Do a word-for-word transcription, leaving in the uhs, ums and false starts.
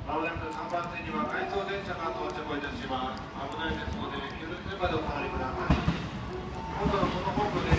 まもなくさんばん線には回送電車が到着いたします。危ないですので、急な線までお下がりください。今度のこの本部で